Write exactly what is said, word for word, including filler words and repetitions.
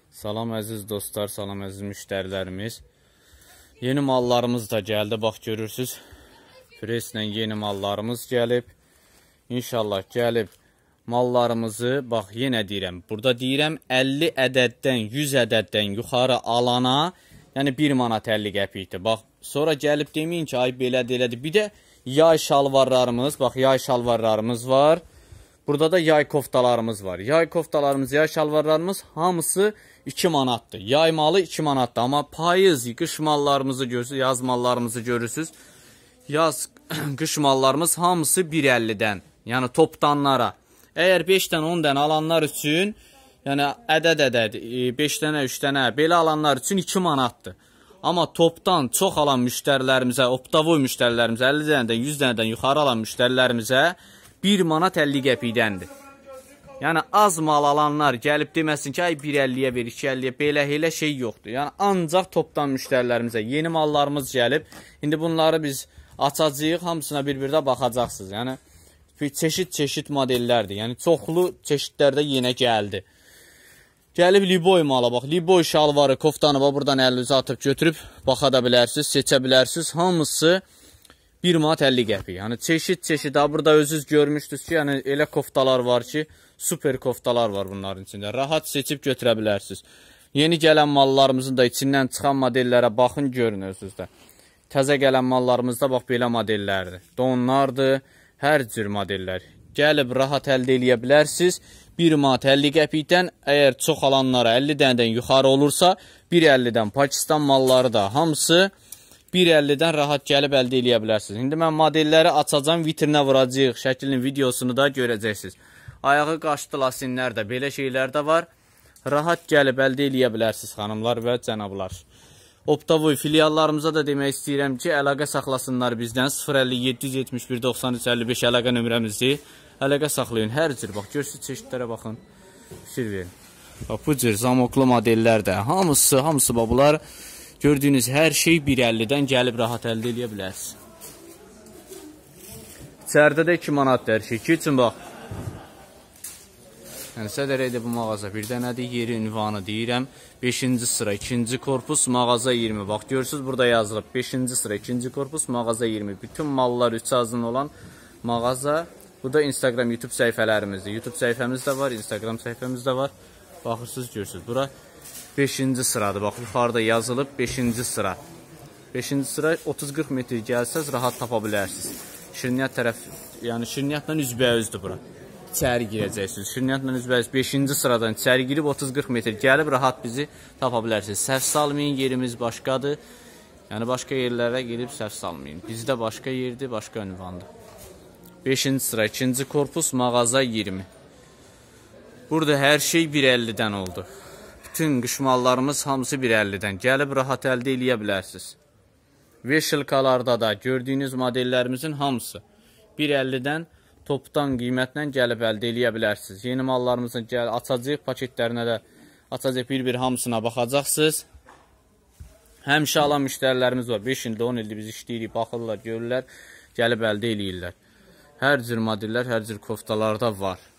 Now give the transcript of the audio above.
Salam əziz dostlar, salam əziz müştərilərimiz. Yeni mallarımız da gəldi, bax görürsünüz. Preslə yeni mallarımız gəlib. İnşallah gəlib mallarımızı, bax yenə deyirəm. Burada deyirəm əlli ədəddən, yüz ədəddən yuxarı alana, yəni bir manat əlli qəpikdir. Bax, sonra gəlib deməyin ki, ay belədir, elədir. Bir də yay şalvarlarımız, bax yay şalvarlarımız var. Burada da yay koftalarımız var. Yay koftalarımız, yay şalvarlarımız hamısı iki manatdır. Yay malı iki manatdır. Amma payız, qış mallarımızı görürsünüz, yaz mallarımızı görürsünüz. Yaz, qış mallarımız hamısı bir əllidən. Yəni topdanlara. Əgər beş dənə, on dənə alanlar üçün, yəni ədəd-ədəd, beş dənə, üç dənə, belə alanlar üçün iki manatdır. Amma topdan çox alan müştərilərimizə, optavoy müştərilərimizə, əlli dənədən, yüz dənədən yuxarı alan müştərilərimizə bir manat əlli qəpikdəndir. Yəni az mal alanlar gəlib deməsin ki, ay bir əlliyə ver, iki əlliyə, belə elə şey yoxdur. Yəni ancaq topdan müştərilərimizə yeni mallarımız gəlib. İndi bunları biz açacağıq, hamısına bir-birdə baxacaqsınız. Yəni çeşit-çeşit modellərdir. Yəni çoxlu çeşidlərdə yenə gəldi. Gəlib Liboy mala bax. Liboy şalvarı, koftanı bax buradan əlinizi atıb götürüb baxa da bilərsiniz, seçə bilərsiniz. Hamısı bir manat əlli qəpik. Yəni çeşid-çeşid, burada özünüz görmüşdünüz ki, yəni elə koftalar var ki, super koftalar var bunların içində. Rahat seçib götürə bilərsiniz. Yeni gələn mallarımızın da içindən çıxan modellərə baxın, görün özünüz də. Təzə gələn mallarımızda bax belə modellərdir. Donlardır, hər cür modellər. Gəlib rahat əldə eləyə bilərsiniz. bir manat əlli qəpikdən, əgər çox alanlara əlli dənədən yuxarı olursa, bir əllidən Pakistan malları da hamısı bir əllidən rahat gəlib əldə eləyə bilərsiniz. İndi mən modelləri açacağım, vitrinə vuracaq, şəklinin videosunu da görəcəksiniz. Ayağı qaşdı lasinlər də, belə şeylər də var. Rahat gəlib əldə eləyə bilərsiniz, xanımlar və cənablar. Optavoy filiallarımıza da demək istəyirəm ki, əlaqə saxlasınlar bizdən. sıfır əlli yeddi yüz yetmiş bir doxsan üç əlli beş əlaqə nömrəmizi. Əlaqə saxlayın, hər cür, bax, görürsünüz çeşidlərə baxın, fikir verin. Bax, bu cür zamoklu modellər də, hamısı, hamısı bunlar. Gördüyünüz hər şey bir əllidən gəlib rahat əldə eləyə bilərsiniz. İçəridə də iki manatdır hər şey. iki üçün bax. Yəni sədərəkdə bu mağaza bir dənədir, yeri, ünvanı deyirəm. beşinci sıra, ikinci korpus, mağaza iyirmi. Bax, görürsünüz, burada yazılıb. beşinci sıra, ikinci korpus, mağaza iyirmi. Bütün mallar üç azın olan mağaza. Bu da Instagram, YouTube səhifələrimizdir. YouTube səhifəmiz də var, Instagram səhifəmiz də var. Baxırsınız, görürsünüz. Bura beşinci sıradır. Bax, yuxarıda yazılıb beşinci sıra. beşinci sıra otuz qırx metr gəlsəz rahat tapa bilərsiniz. Şirniyyat tərəf, yəni şirniyyatla üzbəüzdür bura. İçəri girəcəksiniz. Şirniyyatla üzbəüz beşinci sıradan içəri girib otuz qırx metr gəlib rahat bizi tapa bilərsiniz. Səhv salmayın, yerimiz başqadır. Yəni başqa yerlərə girib səhv salmayın. Bizdə başqa yerdir, başqa ünvandır. beşinci sıra, ikinci korpus, mağaza iyirmi. Burada hər şey bir əllidən oldu. Bütün qış mallarımız hamısı bir əllidən. Gəlib rahat əldə eləyə bilərsiniz. Veşilkalarda da gördüyünüz modellərimizin hamısı bir əllidən topdan qiymətlə gəlib əldə eləyə bilərsiniz. Yeni mallarımızın gəl açacaq, paketlərinə də açacaq, bir-bir hamısına baxacaqsınız. Həmişə alan müştərilərimiz var. beş ildə, on ildə biz işləyirik, baxırlar, görürlər, gəlib əldə eləyirlər. Hər cür modellər, hər cür koftalar da var.